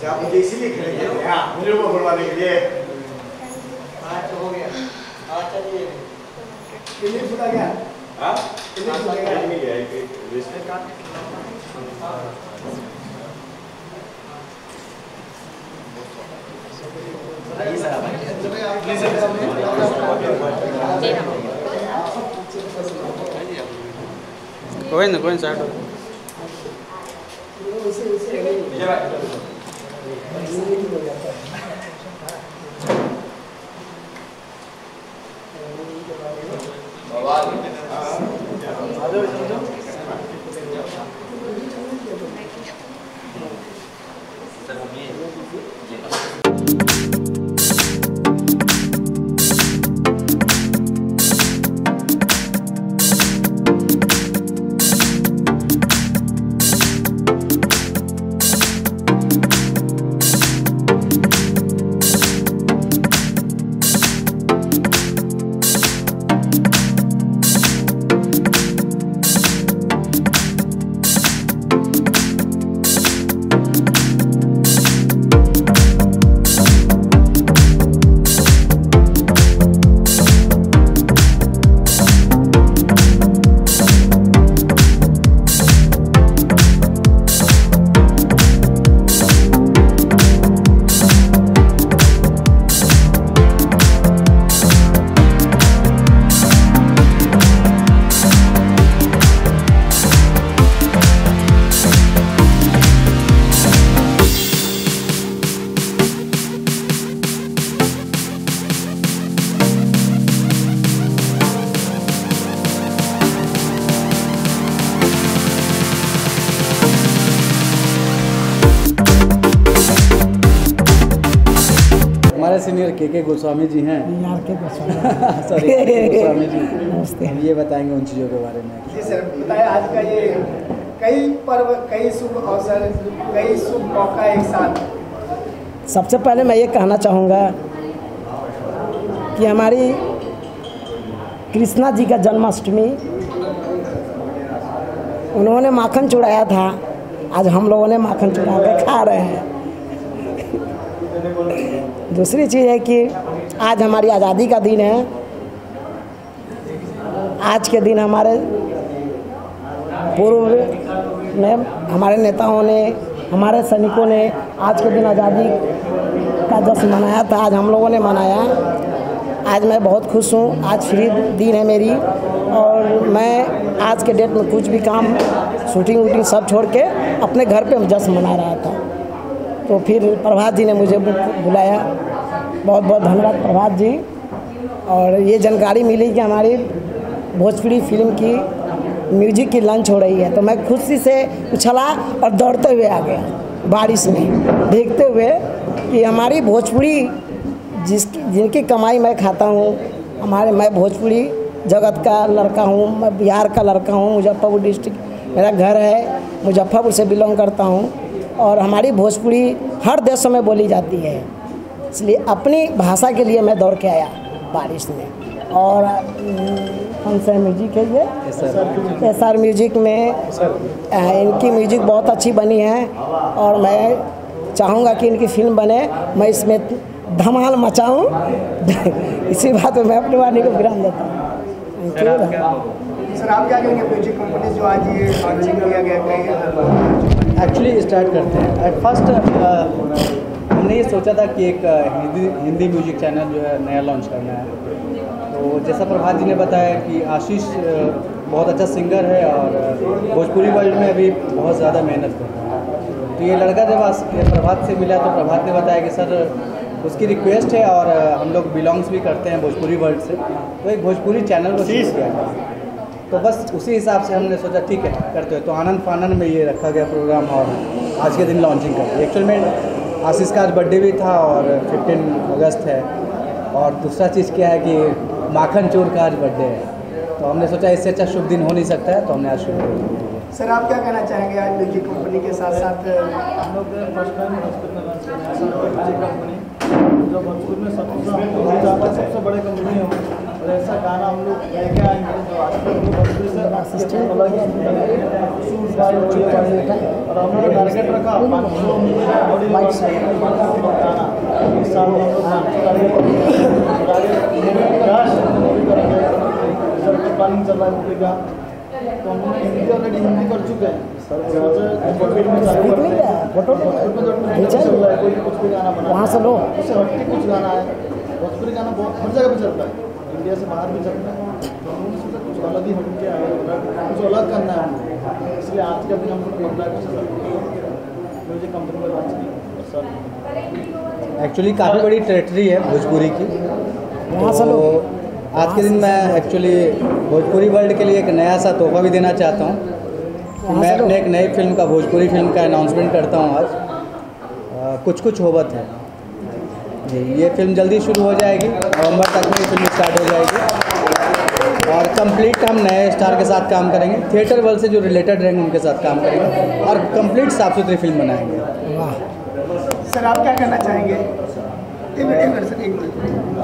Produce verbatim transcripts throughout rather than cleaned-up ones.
अच्छा आप मुझे इसीलिए खेलेंगे? हाँ मुझे को बुलवाने के लिए। हाँ तो हो गया। हाँ चलिए। कितने फुटा गया? हाँ? कितने फुटा गया? नहीं गया एक वेस्ट का। ये सर कोई ना कोई साइड हमारे सीनियर के के गोस्वामी जी हैं। यार के गोस्वामी सॉरी गोस्वामी जी नमस्ते। हम ये बताएंगे उन चीज़ों के बारे में। जी सर बताइए आज का ये कई पर्व कई शुभ अवसर कई शुभ मौका एक साथ। सबसे पहले मैं ये कहना चाहूँगा कि हमारी कृष्णा जी का जन्माष्टमी उन्होंने माखन चुराया था, आज हम लोगों ने माखन चुरा के खा रहे हैं। दूसरी चीज़ है कि आज हमारी आज़ादी का दिन है। आज के दिन हमारे पूर्व में हमारे नेताओं ने हमारे सैनिकों ने आज के दिन आज़ादी का जश्न मनाया था, आज हम लोगों ने मनाया। आज मैं बहुत खुश हूँ, आज फ्री दिन है मेरी और मैं आज के डेट में कुछ भी काम शूटिंग वूटिंग सब छोड़ के अपने घर पे जश्न मना रहा था। तो फिर प्रभात जी ने मुझे बुलाया, बहुत बहुत धन्यवाद प्रभात जी। और ये जानकारी मिली कि हमारी भोजपुरी फिल्म की म्यूजिक की लॉन्च हो रही है, तो मैं खुशी से उछला और दौड़ते हुए आ गया बारिश में, देखते हुए कि हमारी भोजपुरी जिसकी जिनकी कमाई मैं खाता हूँ, हमारे मैं भोजपुरी जगत का लड़का हूँ, मैं बिहार का लड़का हूँ, मुजफ्फरपुर डिस्ट्रिक्ट मेरा घर है, मुजफ्फरपुर से बिलोंग करता हूँ और हमारी भोजपुरी हर देशों में बोली जाती है, इसलिए अपनी भाषा के लिए मैं दौड़ के आया बारिश में। और कौन सा म्यूजिक है ये? एस आर म्यूजिक में इनकी म्यूजिक बहुत अच्छी बनी है और मैं चाहूँगा कि इनकी फिल्म बने, मैं इसमें धमाल मचाऊँ। इसी बात में मैं अपने वाणी को विराम देता हूँ। सर आप क्या कहेंगे म्यूजिक कंपनी जो आज ये लॉन्चिंग किया गया? एक्चुअली स्टार्ट करते हैं। एट फर्स्ट हमने ये सोचा था कि एक हिंदी हिंदी म्यूजिक चैनल जो है नया लॉन्च करना है। तो जैसा प्रभात जी ने बताया कि आशीष बहुत अच्छा सिंगर है और भोजपुरी वर्ल्ड में अभी बहुत ज़्यादा मेहनत करता है। तो ये लड़का जब प्रभात से मिला तो प्रभात ने बताया कि सर उसकी रिक्वेस्ट है और हम लोग बिलोंग्स भी करते हैं भोजपुरी वर्ल्ड से, तो एक भोजपुरी चैनल को शुरू किया गया। तो बस उसी हिसाब से हमने सोचा ठीक है करते हैं। तो आनंद फानंद में ये रखा गया प्रोग्राम और आज के दिन लॉन्चिंग करते। एक्चुअल में आशीष का आज बर्थडे भी था और पंद्रह अगस्त है। और दूसरा चीज़ क्या है कि माखन चोर का आज बर्थडे है, तो हमने सोचा इससे अच्छा शुभ दिन हो नहीं सकता है, तो हमने आज शुरू किया। सर आप क्या कहना चाहेंगे आज म्यूजिक कंपनी के साथ साथ? हम लोग फर्स्ट टाइम कंपनी जो भोजपुर में सबसे सबसे बड़ी कंपनी है और ऐसा गाना हम लोग लेके आएंगे जो आज तक भोजपुरी से असिस्टेंट अलग और हम लोग टारगेट रखा पाँच सौ गाना इस साल हम लोग प्लानिंग चल रहा है मूवी का। तो हम लोग हिंदी ऑलरेडी हिंदी कर चुके हैं सर। भोजपुरी में चालू करते हैं, भोजपुरी में जो चल रहा है कोई कुछ भी गाना बना वहाँ से लो उससे हटके कुछ गाना है। भोजपुरी गाना बहुत हर जगह पे चलता है, इंडिया से बाहर भी चलता है। तो हम लोग सोचा कुछ अलग ही हटके आए, कुछ अलग करना है हमको, इसलिए आज का दिन हम लोग अप्लाई कर सकते म्यूजिक कंपनी में लॉन्च की सर। एक्चुअली काफ़ी बड़ी टेरिटरी है भोजपुरी की। तो आज के दिन मैं एक्चुअली भोजपुरी वर्ल्ड के लिए एक नया सा तोहफा भी देना चाहता हूँ। मैं अपने एक नई फिल्म का भोजपुरी फिल्म का अनाउंसमेंट करता हूँ आज। आ, कुछ कुछ होबत है जी। ये फिल्म जल्दी शुरू हो जाएगी, नवंबर तक में फिल्म स्टार्ट हो जाएगी और कंप्लीट हम नए स्टार के साथ काम करेंगे। थिएटर वर्ल्ड से जो रिलेटेड रहेंगे उनके साथ काम करेंगे और कंप्लीट साफ सुथरी फिल्म बनाएंगे। सर आप क्या कहना चाहेंगे? एक मिनट एक मिनट सर एक मिनट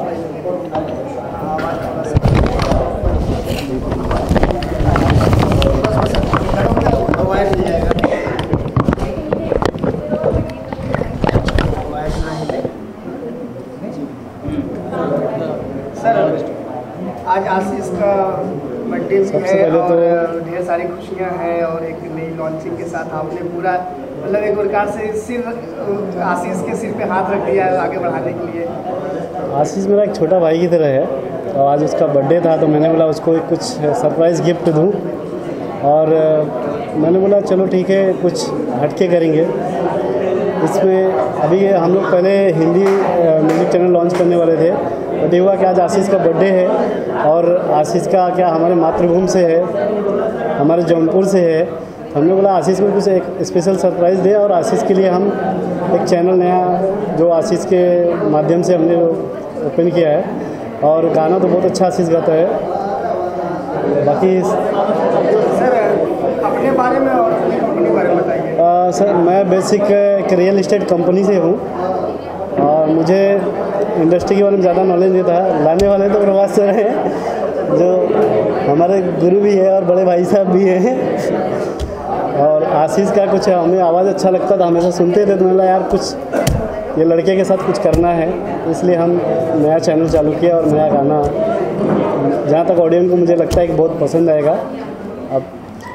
सर आज आशीष का बर्थडे भी है और ढेर सारी खुशियां हैं और एक नई लॉन्चिंग के साथ आपने पूरा मतलब एक प्रकार से सिर आशीष के सिर पे हाथ रख दिया है आगे बढ़ाने के लिए। आशीष मेरा एक छोटा भाई की तरह है और आज उसका बर्थडे था तो मैंने बोला उसको एक कुछ सरप्राइज़ गिफ्ट दूं और मैंने बोला चलो ठीक है कुछ हटके करेंगे इसमें। अभी हम लोग पहले हिंदी म्यूज़िक चैनल लॉन्च करने वाले थे बट ये हुआ कि आज आशीष का बर्थडे है और आशीष का क्या हमारे मातृभूमि से है, हमारे जौनपुर से है। हमने बोला आशीष को कुछ एक स्पेशल सरप्राइज़ दे और आशीष के लिए हम एक चैनल नया जो आशीष के माध्यम से हमने ओपन किया है और गाना तो बहुत अच्छा आशीष गाता है। बाकी सर अपने बारे में और कंपनी के बारे में बताइए। सर मैं बेसिक एक रियल इस्टेट कंपनी से हूँ और मुझे इंडस्ट्री के बारे में ज़्यादा नॉलेज नहीं था। लाने वाले तो प्रभास सर हैं जो हमारे गुरु भी है और बड़े भाई साहब भी हैं और आशीष का कुछ हमें आवाज़ अच्छा लगता था, हमेशा सुनते थे तो मैंने यार कुछ ये लड़के के साथ कुछ करना है इसलिए हम नया चैनल चालू किया और नया गाना जहाँ तक ऑडियंस को मुझे लगता है कि बहुत पसंद आएगा। अब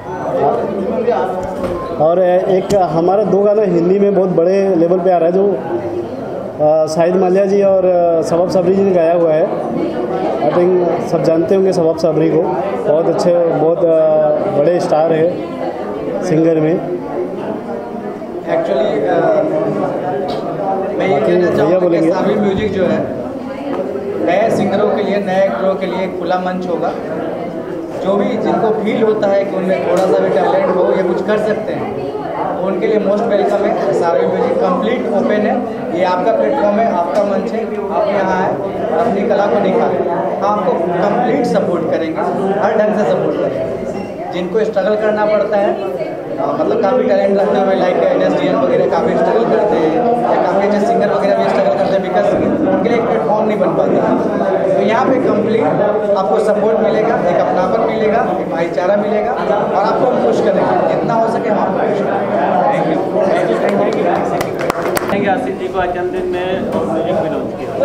और एक हमारा दो गाना हिंदी में बहुत बड़े लेवल पे आ रहा है जो शाहिद माल्या जी और शबाब सबरी जी ने गाया हुआ है। आई थिंक सब जानते होंगे शबाब सबरी को, बहुत अच्छे बहुत बड़े स्टार है सिंगर में। एक्चुअली मैं ये कहना चाहूँगा कि सावी म्यूजिक जो है नए सिंगरों के लिए नए एक्टरों के लिए एक खुला मंच होगा। जो भी जिनको फील होता है कि उनमें थोड़ा सा भी टैलेंट हो या कुछ कर सकते हैं तो उनके लिए मोस्ट वेलकम है। सावी म्यूजिक कंप्लीट ओपन है, ये आपका प्लेटफॉर्म है, आपका मंच है, आप यहाँ आए और अपनी कला को दिखाएं। आपको कंप्लीट सपोर्ट करेंगे, हर ढंग से सपोर्ट करेंगे। जिनको स्ट्रगल करना पड़ता है आ, मतलब काफ़ी टैलेंट रखते हुए like N S D N वगैरह काफ़ी स्ट्रगल करते हैं या काफ़ी अच्छे सिंगर वगैरह भी स्ट्रगल करते हैं बिकॉज उनके लिए एक प्लेटफॉर्म नहीं बन पाता। तो यहाँ पे कंप्लीट आपको सपोर्ट मिलेगा, एक अपनापन मिलेगा, एक भाईचारा मिलेगा और आपको हम खुश करेंगे जितना हो सके हम आपको खुश करेंगे। Thank you. आशीष जी को आज जन्मदिन में और म्यूजिक भी लॉन्च किया।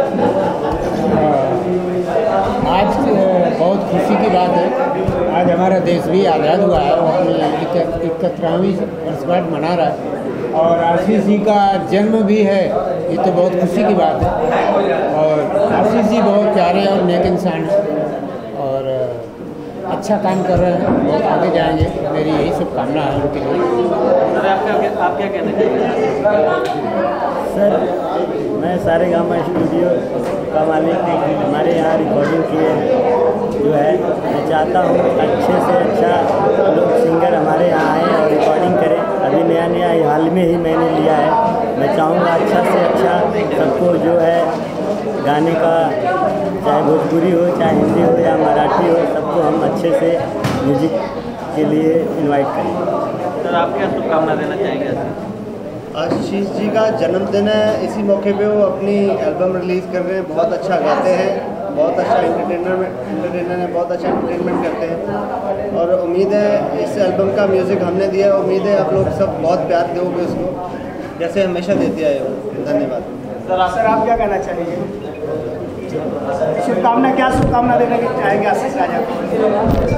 आज बहुत खुशी की बात है, आज हमारा देश भी आज़ाद हुआ है और अपनी इकहत्तरवीं वर्षगांठ मना रहा है और आशीष जी का जन्म भी है, ये तो बहुत खुशी की बात है। और आशीष जी बहुत प्यारे और नेक इंसान हैं और अच्छा काम कर रहे हैं, बहुत आगे जाएंगे, मेरी यही शुभकामना है उनके लिए। सर आप क्या आप क्या कहना चाहिए? सर मैं सारे गामा स्टूडियो का मालिक हमारे यहाँ रिकॉर्डिंग किए जो है मैं चाहता हूँ अच्छे से अच्छा लोग सिंगर हमारे यहाँ आए और रिकॉर्डिंग करें। अभी नया नया हाल में ही मैंने लिया है, मैं चाहूँगा अच्छा से अच्छा सबको जो है गाने का चाहे भोजपुरी हो चाहे हिंदी हो या मराठी हो सबको हम अच्छे से म्यूजिक के लिए इनवाइट करें। सर आप क्या शुभकामना देना चाहेंगे? आशीष जी का जन्मदिन है, इसी मौके पे वो अपनी एल्बम रिलीज़ कर रहे हैं, बहुत अच्छा गाते हैं। बहुत अच्छा एंटरटेनमेंट एंटरटेनर है, बहुत अच्छा एंटरटेनमेंट करते हैं और उम्मीद है इस एल्बम का म्यूज़िक हमने दिया है, उम्मीद है आप लोग सब बहुत प्यार दोगे उसको जैसे हमेशा देते आए हो। धन्यवाद। सर आप क्या कहना चाहेंगे? शुभकामना क्या शुभकामना देना चाहेंगे आशीष राजा को?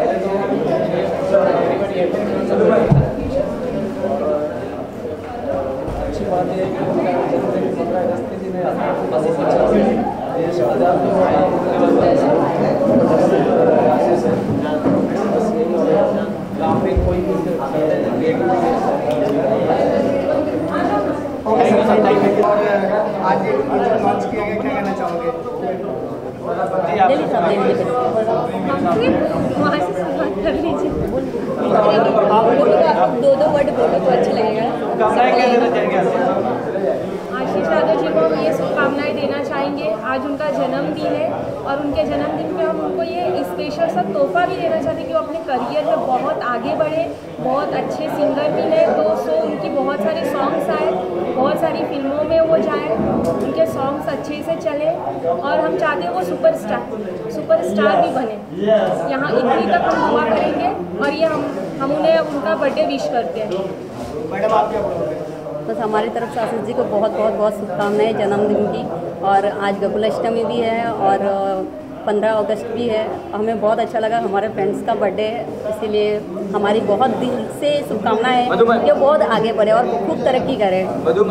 अच्छी बात है कि पंद्रह अगस्त के दिन आशीष देश आज़ाद भी हुआ है कोई और आज लॉन्च किया गया, क्या कहना चाहोगे? दो दो वर्ड बोलो तो अच्छा लगेगा। आशीष यादव जी को हम ये शुभकामनाएं देना चाहेंगे। आज उनका जन्मदिन है और उनके जन्मदिन पे हम उनको ये स्पेशल सा तोहफा भी देना चाहते हैं कि वो अपने करियर में बहुत आगे बढ़े, बहुत अच्छे सिंगर भी हैं। दो सौ उनकी बहुत सारे सॉन्ग्स आए, बहुत सारी फिल्मों में वो जाए, उनके सॉन्ग्स अच्छे से चले और हम चाहते हैं वो सुपरस्टार सुपरस्टार भी बने। यहाँ इतनी तक हम दुआ करेंगे और ये हम हम उन्हें उनका बर्थडे विश करते हैं। मैडम आप क्या बोलोगे? बस हमारी तरफ से आशीष जी को बहुत बहुत बहुत शुभकामनाएं जन्मदिन की। और आज गोकुलाष्टमी भी है और पंद्रह अगस्त भी है। हमें बहुत अच्छा लगा, हमारे फ्रेंड्स का बर्थडे है, इसीलिए हमारी बहुत दिल से शुभकामनाएं है कि वो बहुत आगे बढ़े और खूब तरक्की करे।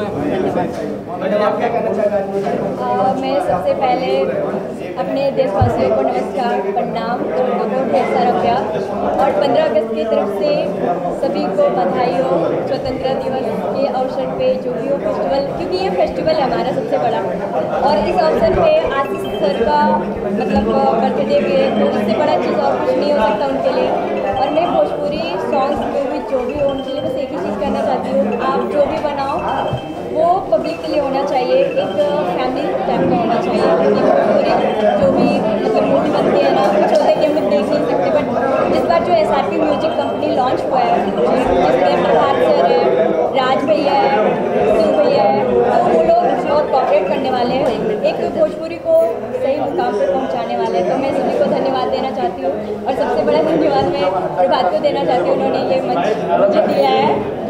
मैं सबसे पहले अपने देशवासियों को नमस्कार, प्रणाम, उनको ढेर सारा प्यार और पंद्रह अगस्त की तरफ से सभी को बधाई हो स्वतंत्रता दिवस के अवसर पे, जो भी हो फेस्टिवल, क्योंकि ये फेस्टिवल है हमारा सबसे बड़ा। और इस अवसर पे आशीष सर का मतलब बर्थडे भी है, तो इससे बड़ा चीज़ और कुछ नहीं हो सकता उनके लिए। और मैं भोजपुरी सॉन्ग्स में भी जो भी हो उनके लिए बस एक ही चीज़ कहना चाहती हूँ, आप जो भी बनाओ वो पब्लिक के लिए होना चाहिए, एक फैमिली टाइप का होना चाहिए। भोजपुरी जो भी मतलब मूवी बनती है ना, कुछ होते हैं कि हम लोग देख नहीं सकते, बट इस बार जो S R P music company launch हुआ है जिसमें प्रभात सर है, राज भैया है, शिव भैया है, तो वो लोग बहुत कॉपरेट करने वाले हैं, एक भोजपुरी को सही मुकाम पर पहुंचाने वाले हैं। तो मैं सभी को धन्यवाद देना चाहती हूँ और सबसे बड़ा धन्यवाद मैं प्रभात को देना चाहती हूँ, उन्होंने ये मंच मुझे दिया है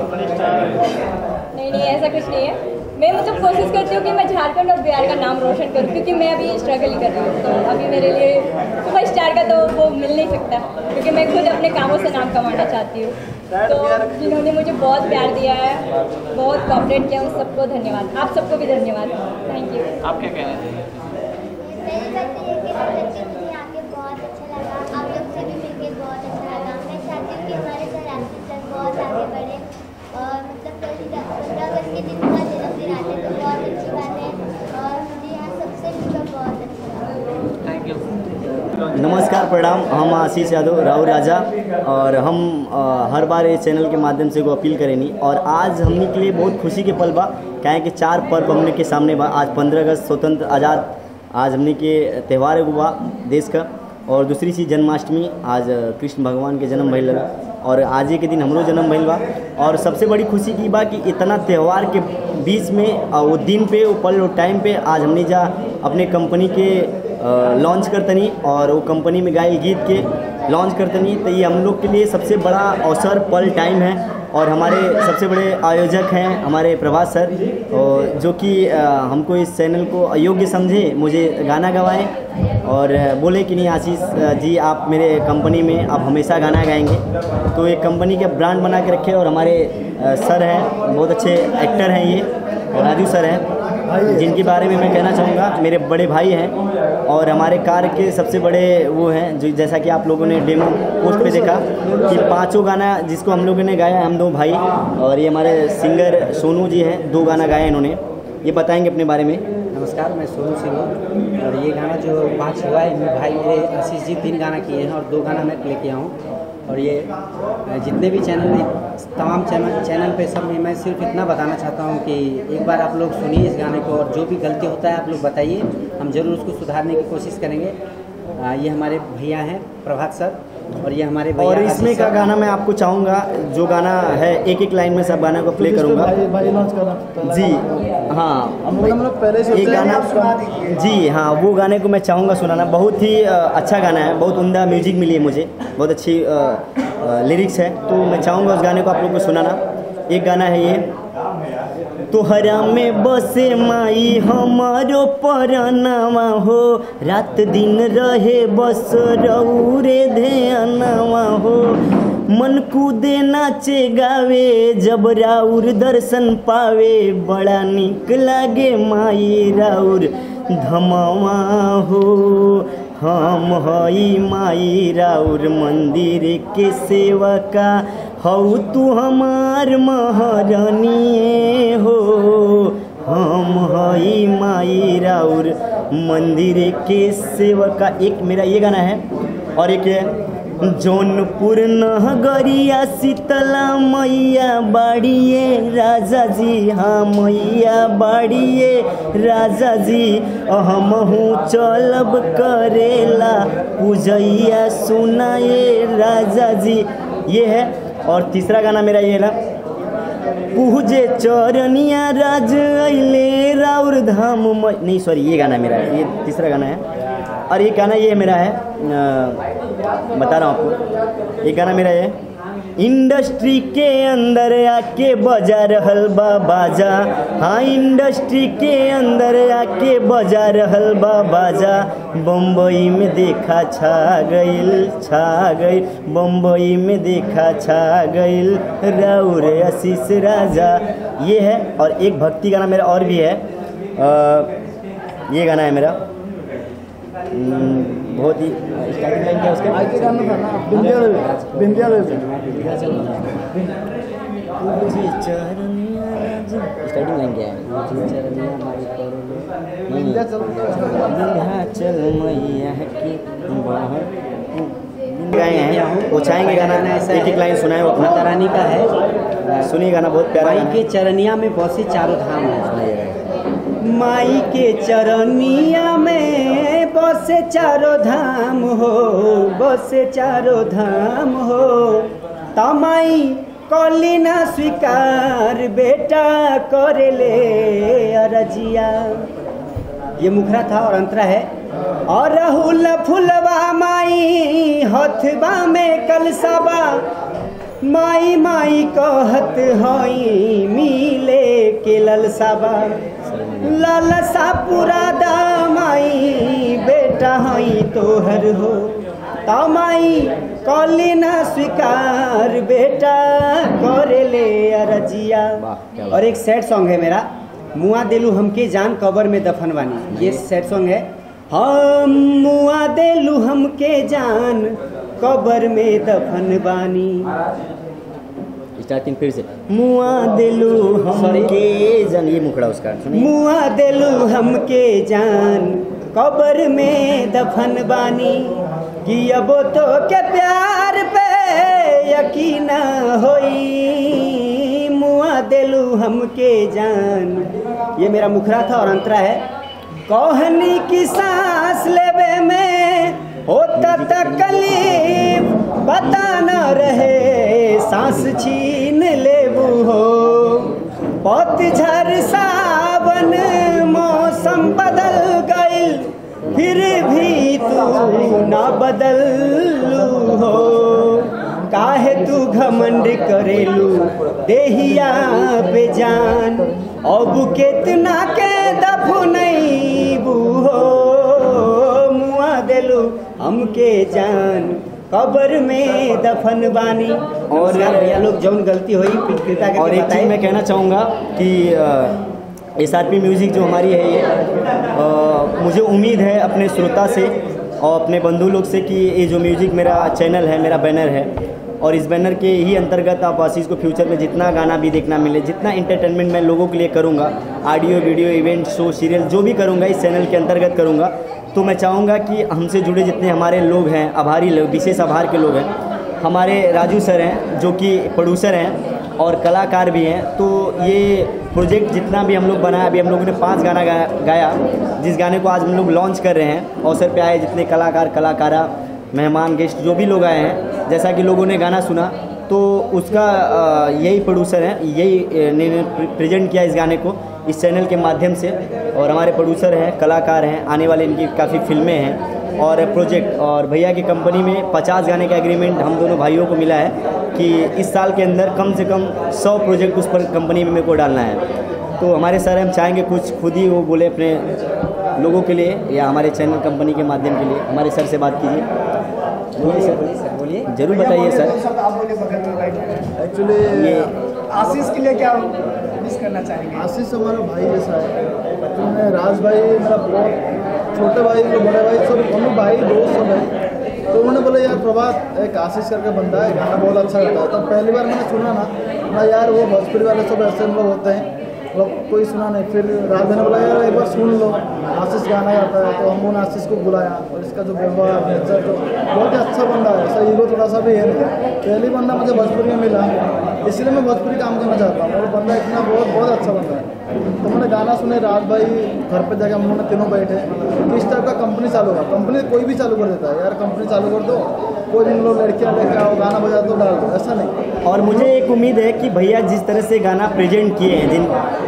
झारखंड। नहीं नहीं ऐसा कुछ नहीं है, मैं मतलब कोशिश करती हूँ कि मैं झारखंड और बिहार का नाम रोशन करूँ, क्योंकि मैं अभी स्ट्रगल ही कर रही हूँ। तो अभी मेरे लिए सुपर स्टार का तो वो मिल नहीं सकता, क्योंकि मैं खुद अपने कामों से नाम कमाना चाहती हूँ। तो जिन्होंने मुझे बहुत प्यार दिया है, बहुत कॉपरेट किया, उन सबको धन्यवाद। आप सबको भी धन्यवाद। Thank you. आप क्या कहना चाहिए? मेरी बात ये है कि सब बच्चे मुझे यहाँ पे बहुत अच्छा लगा, आप लोग से भी मिलकर बहुत अच्छा लगा। मैं चाहती हूँ कि हमारे सर आशीष सर बहुत आगे बढ़े और मतलब पंद्रह अगस्त के दिन का जन्मदिन आते तो बहुत अच्छी बात है और मुझे यहाँ सबसे मिलकर बहुत अच्छा लगा। Thank you. नमस्कार, प्रणाम। हम आशीष यादव राव राजा और हम आ, हर बार इस चैनल के माध्यम से को अपील करेनी और आज हमने के लिए बहुत खुशी के पल बा, क्या है कि चार पर्व हमने के सामने बा। आज पंद्रह अगस्त स्वतंत्र आज़ाद, आज हमने के त्यौहार हुआ देश का, और दूसरी चीज़ जन्माष्टमी, आज कृष्ण भगवान के जन्म भइल और आज ही के दिन हमरो जन्म भइल बा। और सबसे बड़ी खुशी की बा कि इतना त्यौहार के बीच में वो दिन पे, वो पल, वो टाइम पे आज हमने जा अपने कंपनी के लॉन्च करतनी और वो कंपनी में गाए गीत के लॉन्च करतनी। तो ये हम लोग के लिए सबसे बड़ा अवसर, पल, टाइम है। और हमारे सबसे बड़े आयोजक हैं हमारे प्रभात सर, और जो कि हमको इस चैनल को अयोग्य समझे, मुझे गाना गवाएं और बोले कि नहीं आशीष जी आप मेरे कंपनी में आप हमेशा गाना गाएंगे। तो एक कंपनी के ब्रांड बना के रखे। और हमारे सर हैं, बहुत अच्छे एक्टर हैं, ये राजू सर हैं, जिनके बारे में मैं कहना चाहूँगा मेरे बड़े भाई हैं और हमारे कार के सबसे बड़े वो हैं, जो जैसा कि आप लोगों ने डेमो पोस्ट पे देखा कि पांचों गाना जिसको हम लोगों ने गाया, हम दो भाई और ये हमारे सिंगर सोनू जी हैं, दो गाना गाया इन्होंने, ये बताएंगे अपने बारे में। नमस्कार, मैं सोनू सिंह हूँ और ये गाना जो पाँच हुआ है, मेरे भाई मेरे आशीष जी तीन गाना किए हैं और दो गाना मैं लेके आया हूँ। और ये जितने भी चैनल, तमाम चैनल चैनल पे सब में मैं सिर्फ इतना बताना चाहता हूँ कि एक बार आप लोग सुनिए इस गाने को और जो भी गलती होता है आप लोग बताइए, हम ज़रूर उसको सुधारने की कोशिश करेंगे। ये हमारे भैया हैं प्रभात सर और ये हमारे और इसमें का गाना मैं आपको चाहूँगा, जो गाना है एक एक लाइन में सब गाना को प्ले करूँगा जी। हाँ पहले से एक गाना जी, हाँ वो गाने को मैं चाहूँगा सुनाना। बहुत ही अच्छा गाना है, बहुत उम्दा म्यूजिक मिली है मुझे, बहुत अच्छी लिरिक्स है, तो मैं चाहूँगा उस गाने को आप लोग को सुनाना। एक गाना है ये, तोहरा में बसे माई हमारो परनावा हो, रात दिन रहे बस रौरे ध्यानवा हो, मन कूदे नाचे गावे जब राउर दर्शन पावे, बड़ा निक लागे माई राउर धमावा हो। हम हई माई राउर मंदिर के सेवका, हऊ तू हमार महारानी हो। हम हई माई राउर मंदिर के सेवका। एक मेरा ये गाना है, और एक है जौनपुर नगरिया शीतला मैया बाड़िए राजा जी, हाँ मैया बाड़िए राजा जी, हमहू चलब करेला पूजैया सुनाए राजा जी, ये है। और तीसरा गाना मेरा ये ना, पूजे चरनिया राज अइले राउर धाम, नहीं सॉरी ये गाना मेरा है, ये तीसरा गाना है। और ये गाना ये मेरा है, आ, बता रहा हूँ आपको, ये गाना मेरा है, इंडस्ट्री के अंदर आके बजा रहल बा बाजा, हाँ इंडस्ट्री के अंदर आके बजा रहल बा बाजा, बम्बई में देखा छा गइल छा गइल, बम्बई में देखा छा गइल राउर आशीष राजा, ये है। और एक भक्ति गाना मेरा और भी है, आ, ये गाना है मेरा, बहुत ही स्टार्टिंग लाइन क्या उसका, स्टार्टिंग लाइन क्या है, चल मैया की गाए हैं वो चाहेंगे गाना, एक एक लाइन सुनाए वो अपना माता रानी का है, सुनिए गाना बहुत प्यारा माई के चरनिया में बसे चारों धाम है, माई के चरनिया में बसे चारों धाम हो, बसे चारों धाम हो, तमाई कली ना स्वीकार बेटा करे ले अरजिया। ये मुखरा था और अंतरा है, और राहुल फुलवा माई हथबा में कलसबा, माई माई कहत हई मिले के ललसाबा, ललसा पूरा दामाई बेटा हई तोहर हो, तमाई कली ना स्वीकार बेटा करे ले अरजिया। और एक सैड सॉन्ग है मेरा, मुआ देलू हमके जान कबर में दफन बानी, ये सैड सॉन्ग है। हम मुआ देलू हमके जान कबर में दफन बानी, स्टार्टिंग फिर से, मुआ देलू हमके जान, ये मुखड़ा उसका, मुआ देलू हमके जान कबर में दफन बानी, कि अब तो के प्यार पे यकीन होई, मुआ देलू हमके जान। ये मेरा मुखरा था और अंतरा है, कहनी की सांस लेवे में होता तकलीफ, पता न रहे सांस छीन लेबू हो, पतझड़ सावन मौसम बदल गइल, फिर भी तू ना बदलू हो, काहे तू घमंड करेलू देहिया पे जान, अब केतना के दफनैबू हो, मुआ देलू हमके जान कबर में दफन बानी। और भैया लोग जौन गलती हुई पिता के, और एक चीज़ मैं कहना चाहूँगा कि एस आर पी म्यूज़िक जो हमारी है ये, आ, मुझे उम्मीद है अपने श्रोता से और अपने बंधु लोग से कि ये जो म्यूज़िक मेरा चैनल है, मेरा बैनर है, और इस बैनर के ही अंतर्गत आप आशीष को फ्यूचर में जितना गाना भी देखना मिले, जितना इंटरटेनमेंट मैं लोगों के लिए करूँगा, audio video event show serial जो भी करूँगा इस चैनल के अंतर्गत करूँगा, तो मैं चाहूँगा कि हमसे जुड़े जितने हमारे लोग हैं, आभारी लोग, विशेष आभार के लोग हैं, हमारे राजू सर हैं जो कि प्रोड्यूसर हैं और कलाकार भी हैं, तो ये प्रोजेक्ट जितना भी हम लोग बनाया, अभी हम लोगों ने पांच गाना गाया, गाया जिस गाने को आज हम लोग लॉन्च कर रहे हैं, अवसर पे आए जितने कलाकार कलाकारा मेहमान गेस्ट जो भी लोग आए हैं, जैसा कि लोगों ने गाना सुना तो उसका यही प्रोड्यूसर है, यही ने प्रेजेंट किया इस गाने को इस चैनल के माध्यम से। और हमारे प्रोड्यूसर हैं, कलाकार हैं, आने वाले इनकी काफ़ी फिल्में हैं और प्रोजेक्ट। और भैया की कंपनी में पचास गाने का एग्रीमेंट हम दोनों भाइयों को मिला है कि इस साल के अंदर कम से कम सौ प्रोजेक्ट उस पर कंपनी में मेरे को डालना है। तो हमारे सर हम चाहेंगे कुछ खुद ही वो बोले अपने लोगों के लिए या हमारे चैनल कंपनी के माध्यम के लिए। हमारे सर से बात कीजिए। बोलिए सर, बोलिए सर, बोलिए, जरूर बताइए सर। एक्चुअली ये आशीष के लिए क्या मिस करना चाहेंगे? आशीष हमारा भाई जैसा है, मैं राज भाई मेरा बहुत छोटे भाई बड़े भाई सब हम भाई दोस्त सब है। तो उन्होंने बोला यार प्रभात एक आशीष करके बंदा है, गाना बहुत अच्छा गाता है। तो पहली बार मैंने सुना ना ना यार वो भोजपुरी वाले सब ऐसे हम लोग होते हैं, मतलब कोई सुना नहीं। फिर राज ने बोला यार एक बार सुन लो, आशीष गाना गाता है। तो हम उन आशीष को बुलाया और इसका जो व्यवहार नेचर तो बहुत ही अच्छा बंदा है, ऐसा ईगो थोड़ा सा भी है नहीं। पहली बंदा मुझे भोजपुरी में मिला, इसलिए मैं भोजपुरी काम करना चाहता हूँ। और बंदा इतना बहुत बहुत अच्छा बंदा है। तो मैंने गाना सुने, राज भाई घर पे जाकर हम लोगों ने तीनों बैठे किस टाइप का कंपनी चालू होगा। कंपनी कोई भी चालू कर देता है यार, कंपनी चालू कर दो, कोई भी लोग लड़कियाँ लेकर आओ, गाना बजा दो, डाल दो, ऐसा नहीं। और मुझे एक उम्मीद है कि भैया जिस तरह से गाना प्रेजेंट किए हैं, जिन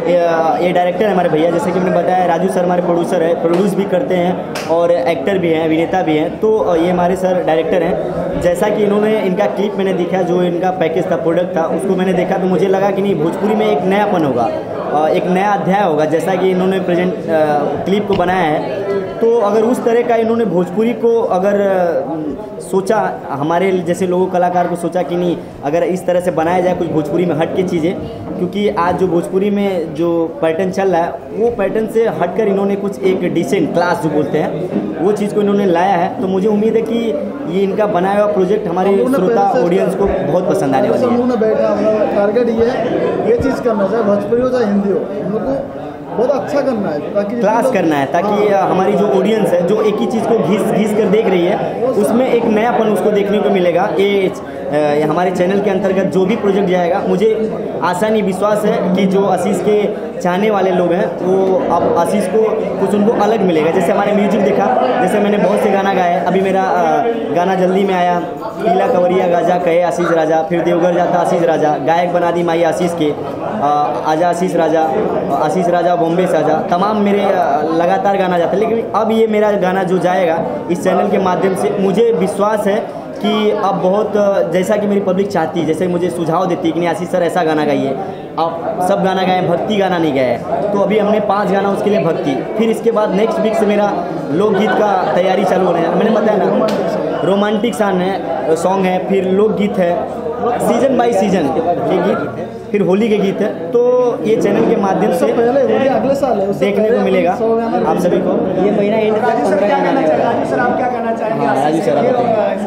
ये डायरेक्टर है हमारे भैया, जैसे कि मैंने बताया राजू सर हमारे प्रोड्यूसर है, प्रोड्यूस भी करते हैं और एक्टर भी हैं, अभिनेता भी हैं। तो ये हमारे सर डायरेक्टर हैं। जैसा कि इन्होंने इनका क्लिप मैंने देखा, जो इनका पैकेज था, प्रोडक्ट था, उसको मैंने देखा तो मुझे लगा कि नहीं भोजपुरी में एक नयापन होगा, एक नया अध्याय होगा। जैसा कि इन्होंने प्रेजेंट क्लिप को बनाया है, तो अगर उस तरह का इन्होंने भोजपुरी को अगर सोचा, हमारे जैसे लोगों कलाकार को सोचा कि नहीं अगर इस तरह से बनाया जाए कुछ भोजपुरी में हट के चीज़ें, क्योंकि आज जो भोजपुरी में जो पैटर्न चल रहा है वो पैटर्न से हटकर इन्होंने कुछ एक डिसेंट क्लास जो बोलते हैं वो चीज़ को इन्होंने लाया है। तो मुझे उम्मीद है कि ये इनका बनाया हुआ प्रोजेक्ट हमारे श्रोता ऑडियंस को बहुत पसंद आने वाली है। बैठा टारगेट ये है, ये चीज़ करना चाहे भोजपुरी हो चाहे हिंदी हो, हम लोग को बहुत अच्छा करना है, ताकि क्लास करना है, ताकि हाँ। हमारी जो ऑडियंस है जो एक ही चीज़ को घिस घिस कर देख रही है उसमें एक नयापन उसको देखने को मिलेगा। ये हमारे चैनल के अंतर्गत जो भी प्रोजेक्ट जाएगा, मुझे आशा नहीं विश्वास है कि जो आशीष के चाहने वाले लोग हैं वो अब आशीष को कुछ उनको अलग मिलेगा। जैसे हमारे म्यूजिक देखा, जैसे मैंने बहुत से गाना गाए, अभी मेरा गाना जल्दी में आया, पीला कवरिया गाजा कहे आशीष राजा, फिर देवघर जाता आशीष राजा, गायक बना दी माई आशीष के, आजा आशीष राजा, आशीष राजा बॉम्बे से आजा, तमाम मेरे लगातार गाना जाता है। लेकिन अब ये मेरा गाना जो जाएगा इस चैनल के माध्यम से, मुझे विश्वास है कि अब बहुत जैसा कि मेरी पब्लिक चाहती है, जैसे मुझे सुझाव देती है कि नहीं आशीष सर ऐसा गाना गाइए, आप सब गाना गाएं, भक्ति गाना नहीं गाए। तो अभी हमने पांच गाना उसके लिए भक्ति, फिर इसके बाद नेक्स्ट वीक से मेरा लोकगीत का तैयारी चालू होने है। मैंने बताया ना रोमांटिक सॉन्ग है सॉन्ग है फिर लोकगीत है, सीजन बाई सीजन के गीत, फिर होली के गीत है। तो ये चैनल के माध्यम से अगले साल देखने को मिलेगा आप सभी को। ये महीना एंड तक पंद्रह गाना आने वाला है। सर आप क्या कहना चाहेंगे? हाँ, राजू सर आप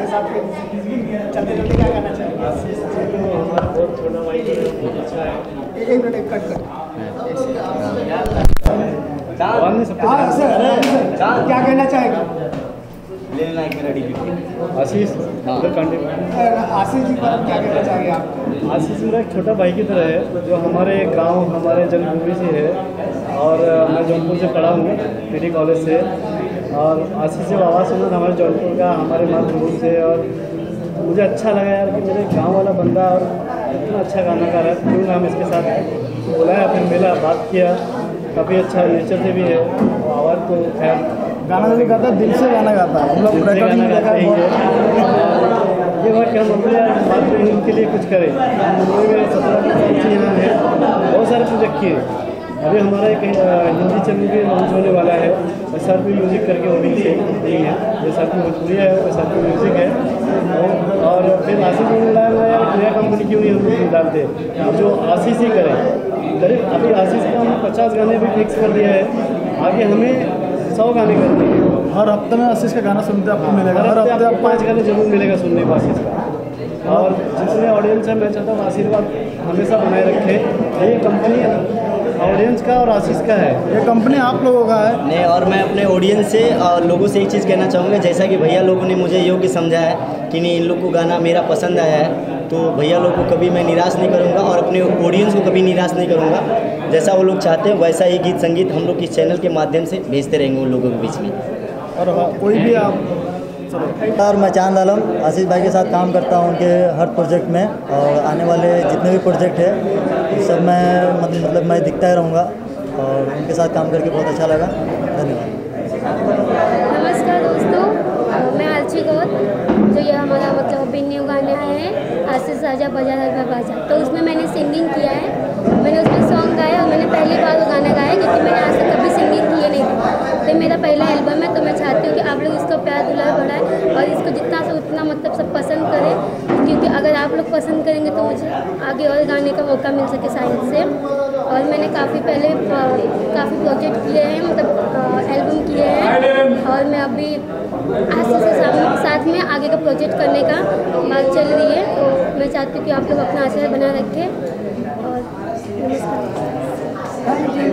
चलते चलते क्या कहना चाहेंगे? एक मिनट कट कर। हाँ सर, क्या कहना चाहेगा आशीष? हाँ आशीष जी पर क्या कहना चाहेंगे आप? आशीष मेरा एक छोटा भाई की तरह है, जो हमारे गांव हमारे जन्मभूमि से है। और मैं जौनपुर से पढ़ा हूँ पीडी कॉलेज से। और आशीष जब आवाज़ सुना था हमारे जौनपुर का, हमारे मातृभूमि से, और मुझे अच्छा लगा यार कि मेरे गांव वाला बंदा और इतना अच्छा गाना गा रहा है, क्यों ना हम इसके साथ बुलाया, फिर मिला, बात किया। काफ़ी अच्छा नेचर से भी है, आवाज़ तो खैर गाना नहीं गाता, दिल से गाना गाता है। हम लोग गाना गाता ही है। ये बात कि हम अपने मातृभूमि के लिए कुछ करें। है बहुत सारे प्रोजेक्ट किए। अभी हमारा एक हिंदी चैनल भी लॉन्च होने वाला है, एस आर पी म्यूजिक करके, ओडी से नहीं है, एस आर पी भोजपुरी है, एस आर पी म्यूजिक है। और फिर आशीष ने बोला यार नया कंपनी क्यों नहीं हम लोग डालते, जो आशीष ही करें। करीब अभी आशीष का हमने पचास गाने भी फिक्स कर दिया है, आगे हमें सौ गाने करते हैं। हर हफ्ते में आशीष का गाना सुनते आपको मिलेगा, हर हफ्ते आपको पाँच गाने जरूर मिलेगा सुनने को आशीष का। और जितने ऑडियंस है, मैं चाहता हूँ आशीर्वाद हमेशा बनाए रखे। ये कंपनी ऑडियंस का और आशीष का है, ये कंपनी आप लोगों का है। नहीं, और मैं अपने ऑडियंस से और लोगों से एक चीज़ कहना चाहूँगा, जैसा कि भैया लोगों ने मुझे योग्य समझा है कि नहीं इन लोग को गाना मेरा पसंद आया है, तो भैया लोग को कभी मैं निराश नहीं करूँगा और अपने ऑडियंस को कभी निराश नहीं करूँगा। जैसा वो लोग चाहते हैं वैसा ही गीत संगीत हम लोग इस चैनल के माध्यम से भेजते रहेंगे उन लोगों के बीच में। और कोई भी आप चलो। और मैं चांद आलम आशीष भाई के साथ काम करता हूँ उनके हर प्रोजेक्ट में, और आने वाले जितने भी प्रोजेक्ट है सब मैं मतलब मैं दिखता ही रहूँगा, और उनके साथ काम करके बहुत अच्छा लगा। धन्यवाद। नमस्कार दोस्तों, मैं आरची गौर, जो ये हमारा मतलब अभी न्यू गाने आए हैं आशीष राजा बजा राजा बाजा, तो उसमें मैंने सिंगिंग किया है। मैंने उसमें सॉन्ग गाया और मैंने पहली बार वो गाना गाया क्योंकि मैंने आज तक कभी सिंगिंग किए नहीं थी। तो मेरा पहला एल्बम है, तो मैं चाहती हूँ कि आप लोग इसको प्यार दुलार बढ़ाएं और इसको जितना से उतना मतलब सब पसंद करें, क्योंकि अगर आप लोग पसंद करेंगे तो मुझे आगे और गाने का मौका मिल सके साइड से। और मैंने काफ़ी पहले काफ़ी प्रोजेक्ट किए हैं, मतलब एल्बम किए हैं, और मैं अभी आशीष के साथ में आगे का प्रोजेक्ट करने का बात चल रही है। तो मैं चाहती हूँ कि आप लोग अपना आशीर्वाद बनाए रखें और नमस्कार।